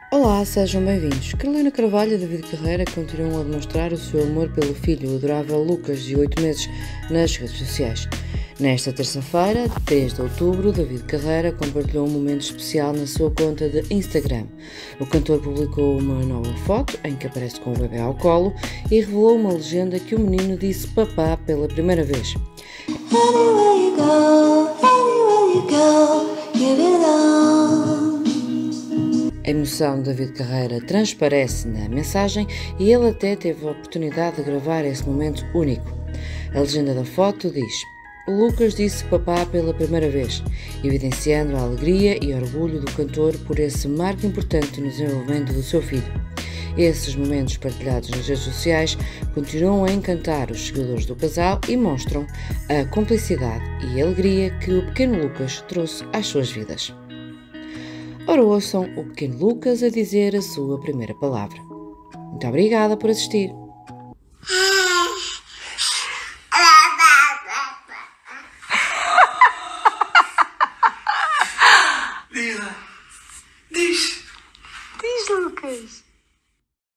Olá, sejam bem-vindos. Carolina Carvalho e David Carreira continuam a demonstrar o seu amor pelo filho adorável Lucas, de 8 meses, nas redes sociais. Nesta terça-feira, 3 de outubro, David Carreira compartilhou um momento especial na sua conta de Instagram. O cantor publicou uma nova foto em que aparece com o bebê ao colo e revelou uma legenda que o menino disse papá pela primeira vez. A emoção de David Carreira transparece na mensagem e ele até teve a oportunidade de gravar esse momento único. A legenda da foto diz: Lucas disse papá pela primeira vez, evidenciando a alegria e orgulho do cantor por esse marco importante no desenvolvimento do seu filho. Esses momentos partilhados nas redes sociais continuam a encantar os seguidores do casal e mostram a cumplicidade e a alegria que o pequeno Lucas trouxe às suas vidas. Ora, ouçam o pequeno Lucas a dizer a sua primeira palavra. Muito obrigada por assistir.